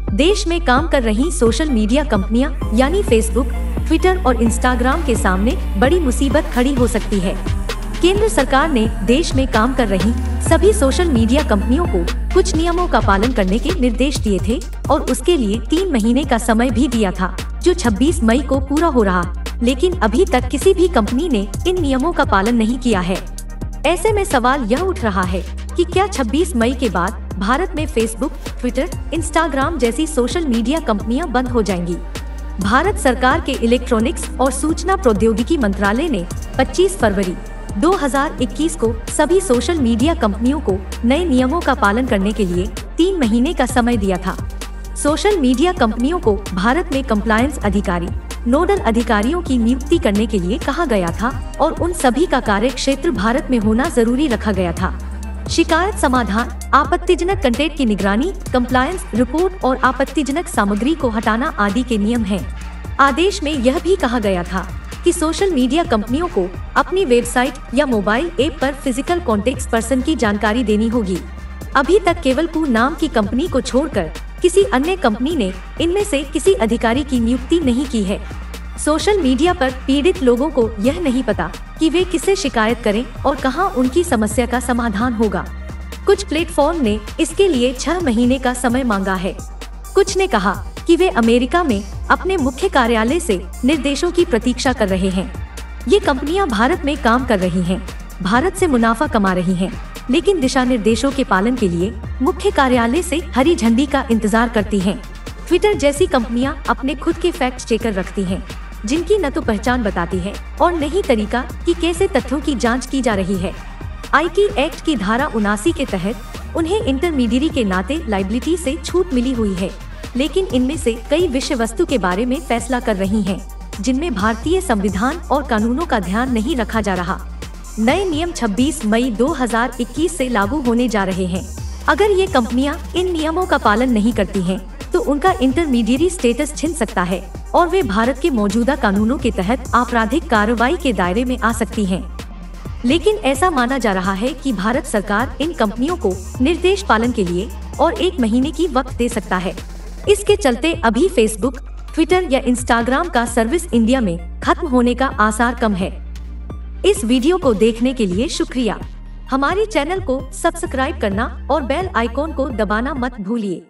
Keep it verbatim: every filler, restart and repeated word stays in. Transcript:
देश में काम कर रही सोशल मीडिया कंपनियां यानी फेसबुक, ट्विटर और इंस्टाग्राम के सामने बड़ी मुसीबत खड़ी हो सकती है। केंद्र सरकार ने देश में काम कर रही सभी सोशल मीडिया कंपनियों को कुछ नियमों का पालन करने के निर्देश दिए थे और उसके लिए तीन महीने का समय भी दिया था, जो छब्बीस मई को पूरा हो रहा, लेकिन अभी तक किसी भी कंपनी ने इन नियमों का पालन नहीं किया है। ऐसे में सवाल यह उठ रहा है कि क्या छब्बीस मई के बाद भारत में फेसबुक, ट्विटर, इंस्टाग्राम जैसी सोशल मीडिया कंपनियां बंद हो जाएंगी। भारत सरकार के इलेक्ट्रॉनिक्स और सूचना प्रौद्योगिकी मंत्रालय ने पच्चीस फरवरी दो हज़ार इक्कीस को सभी सोशल मीडिया कंपनियों को नए नियमों का पालन करने के लिए तीन महीने का समय दिया था। सोशल मीडिया कंपनियों को भारत में कंप्लायंस अधिकारी, नोडल अधिकारियों की नियुक्ति करने के लिए कहा गया था और उन सभी का कार्य क्षेत्र भारत में होना जरूरी रखा गया था। शिकायत समाधान, आपत्तिजनक कंटेंट की निगरानी, कंप्लायंस रिपोर्ट और आपत्तिजनक सामग्री को हटाना आदि के नियम हैं। आदेश में यह भी कहा गया था कि सोशल मीडिया कंपनियों को अपनी वेबसाइट या मोबाइल ऐप पर फिजिकल कॉन्टेक्ट पर्सन की जानकारी देनी होगी। अभी तक केवल पू नाम की कंपनी को छोड़कर किसी अन्य कंपनी ने इनमें से किसी अधिकारी की नियुक्ति नहीं की है। सोशल मीडिया पर पीड़ित लोगों को यह नहीं पता कि वे किसे शिकायत करें और कहां उनकी समस्या का समाधान होगा। कुछ प्लेटफॉर्म ने इसके लिए छह महीने का समय मांगा है। कुछ ने कहा कि वे अमेरिका में अपने मुख्य कार्यालय से निर्देशों की प्रतीक्षा कर रहे हैं। ये कंपनियां भारत में काम कर रही हैं, भारत से मुनाफा कमा रही हैं, लेकिन दिशा निर्देशों के पालन के लिए मुख्य कार्यालय से हरी झंडी का इंतजार करती हैं। ट्विटर जैसी कंपनियां अपने खुद के फैक्ट चेकर रखती हैं, जिनकी न तो पहचान बताती है और न ही तरीका कि कैसे तथ्यों की जांच की जा रही है। आईटी एक्ट की धारा उनासी के तहत उन्हें इंटरमीडियरी के नाते लाइबिलिटी से छूट मिली हुई है, लेकिन इनमें से कई विषय वस्तु के बारे में फैसला कर रही हैं, जिनमें भारतीय संविधान और कानूनों का ध्यान नहीं रखा जा रहा। नए नियम छब्बीस मई दो हज़ार इक्कीस से लागू होने जा रहे हैं। अगर ये कंपनियां इन नियमों का पालन नहीं करती हैं, तो उनका इंटरमीडियरी स्टेटस छिन सकता है और वे भारत के मौजूदा कानूनों के तहत आपराधिक कार्रवाई के दायरे में आ सकती हैं। लेकिन ऐसा माना जा रहा है कि भारत सरकार इन कंपनियों को निर्देश पालन के लिए और एक महीने की वक्त दे सकता है। इसके चलते अभी फेसबुक, ट्विटर या इंस्टाग्राम का सर्विस इंडिया में खत्म होने का आसार कम है। इस वीडियो को देखने के लिए शुक्रिया। हमारे चैनल को सब्सक्राइब करना और बेल आइकॉन को दबाना मत भूलिए।